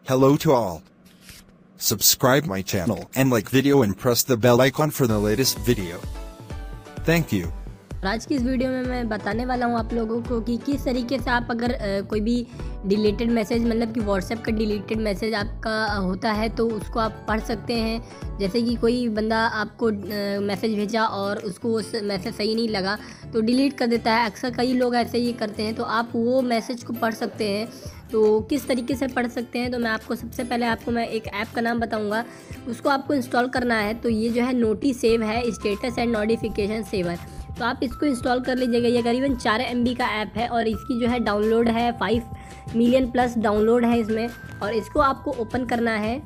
Hello to all. Subscribe my channel and like video and press the bell icon for the latest video. Thank you. आज की इस video में मैं बताने वाला हूँ आप लोगों को कि किस तरीके से आप अगर कोई भी डिलीटेड मैसेज मतलब कि व्हाट्सएप का डिलीटेड मैसेज आपका होता है तो उसको आप पढ़ सकते हैं। जैसे कि कोई बंदा आपको मैसेज भेजा और उसको वो मैसेज सही नहीं लगा तो डिलीट कर देता है। अक्सर कई लोग ऐसे ही करते हैं, तो आप वो मैसेज को पढ़ सकते हैं। तो किस तरीके से पढ़ सकते हैं, तो मैं आपको सबसे पहले मैं एक ऐप का नाम बताऊंगा, उसको आपको इंस्टॉल करना है। तो ये जो है नोटी सेव है, स्टेटस एंड नोटिफिकेशन सेवर। तो आप इसको इंस्टॉल कर लीजिएगा। ये करीबन 4 MB का ऐप है और इसकी जो है डाउनलोड है 5 मिलियन प्लस डाउनलोड है इसमें। और इसको आपको ओपन करना है।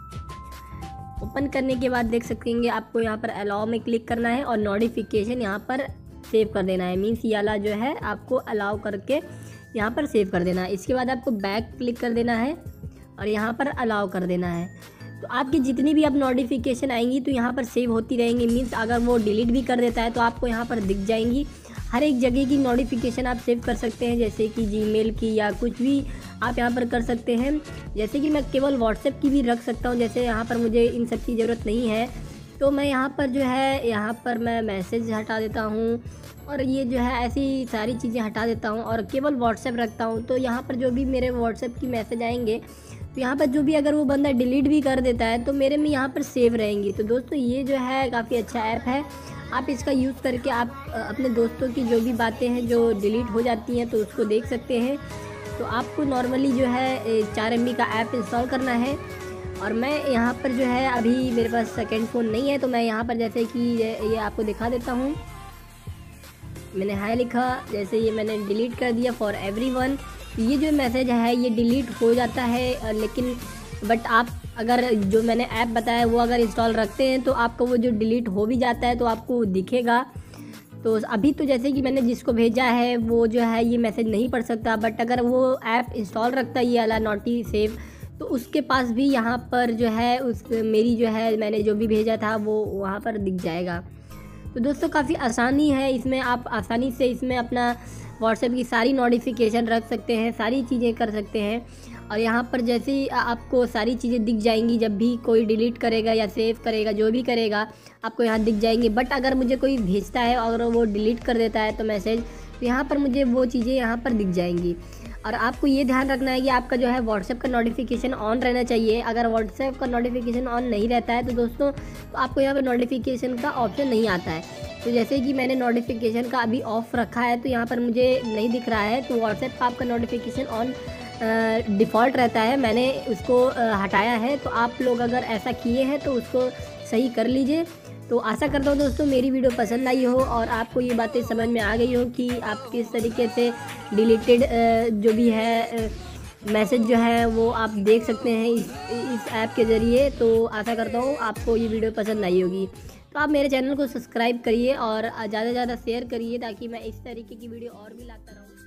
ओपन करने के बाद देख सकेंगे आपको यहाँ पर अलाउ में क्लिक करना है और नोटिफिकेशन यहाँ पर सेव कर देना है। मीन्स ये वाला जो है आपको अलाउ करके यहाँ पर सेव कर देना है। इसके बाद आपको बैक क्लिक कर देना है और यहाँ पर अलाउ कर देना है। तो आपकी जितनी भी अब नोटिफिकेशन आएंगी तो यहाँ पर सेव होती रहेंगी। मीन्स अगर वो डिलीट भी कर देता है तो आपको यहाँ पर दिख जाएंगी। हर एक जगह की नोटिफिकेशन आप सेव कर सकते हैं, जैसे कि जीमेल की या कुछ भी आप यहाँ पर कर सकते हैं। जैसे कि मैं केवल व्हाट्सएप की भी रख सकता हूँ, जैसे यहाँ पर मुझे इन सब की ज़रूरत नहीं है। तो मैं यहाँ पर जो है यहाँ पर मैं मैसेज हटा देता हूँ और ये जो है ऐसी सारी चीज़ें हटा देता हूँ और केवल व्हाट्सएप रखता हूँ। तो यहाँ पर जो भी मेरे व्हाट्सएप की मैसेज आएंगे तो यहाँ पर जो भी अगर वो बंदा डिलीट भी कर देता है तो मेरे में यहाँ पर सेव रहेंगी। तो दोस्तों ये जो है काफ़ी अच्छा ऐप है। आप इसका यूज़ करके आप अपने दोस्तों की जो भी बातें हैं जो डिलीट हो जाती हैं तो उसको देख सकते हैं। तो आपको नॉर्मली जो है 4 MB का ऐप इंस्टॉल करना है। और मैं यहाँ पर जो है अभी मेरे पास सेकेंड फ़ोन नहीं है, तो मैं यहाँ पर जैसे कि ये आपको दिखा देता हूँ। मैंने हाय लिखा, जैसे ये मैंने डिलीट कर दिया फॉर एवरीवन। ये जो मैसेज है ये डिलीट हो जाता है, लेकिन बट आप अगर जो मैंने ऐप बताया वो अगर इंस्टॉल रखते हैं तो आपको वो जो डिलीट हो भी जाता है तो आपको दिखेगा। तो अभी तो जैसे कि मैंने जिसको भेजा है वो जो है ये मैसेज नहीं पढ़ सकता, बट अगर वो ऐप इंस्टॉल रखता है ये वाला नोटी सेव तो उसके पास भी यहाँ पर जो है मेरी जो है मैंने जो भी भेजा था वो वहाँ पर दिख जाएगा। तो दोस्तों काफ़ी आसानी है इसमें, आप आसानी से इसमें अपना व्हाट्सएप की सारी नोटिफिकेशन रख सकते हैं, सारी चीज़ें कर सकते हैं। और यहाँ पर जैसे ही आपको सारी चीज़ें दिख जाएंगी, जब भी कोई डिलीट करेगा या सेव करेगा जो भी करेगा आपको यहाँ दिख जाएंगी। बट अगर मुझे कोई भेजता है और वो डिलीट कर देता है तो मैसेज, तो यहाँ पर मुझे वो चीज़ें यहाँ पर दिख जाएंगी। और आपको ये ध्यान रखना है कि आपका जो है व्हाट्सएप का नोटिफिकेशन ऑन रहना चाहिए। अगर व्हाट्सएप का नोटिफिकेशन ऑन नहीं रहता है तो दोस्तों तो आपको यहाँ पर नोटिफिकेशन का ऑप्शन नहीं आता है। तो जैसे कि मैंने नोटिफिकेशन का अभी ऑफ रखा है तो यहाँ पर मुझे नहीं दिख रहा है। तो व्हाट्सएप का आपका नोटिफिकेशन ऑन डिफ़ॉल्ट रहता है, मैंने उसको हटाया है। तो आप लोग अगर ऐसा किए हैं तो उसको सही कर लीजिए। तो आशा करता हूँ दोस्तों मेरी वीडियो पसंद आई हो और आपको ये बातें समझ में आ गई हो कि आप किस तरीके से डिलीटेड जो भी है मैसेज जो है वो आप देख सकते हैं इस ऐप के ज़रिए। तो आशा करता हूँ आपको ये वीडियो पसंद आई होगी। तो आप मेरे चैनल को सब्सक्राइब करिए और ज़्यादा से ज़्यादा शेयर करिए ताकि मैं इस तरीके की वीडियो और भी लाता रहूँ।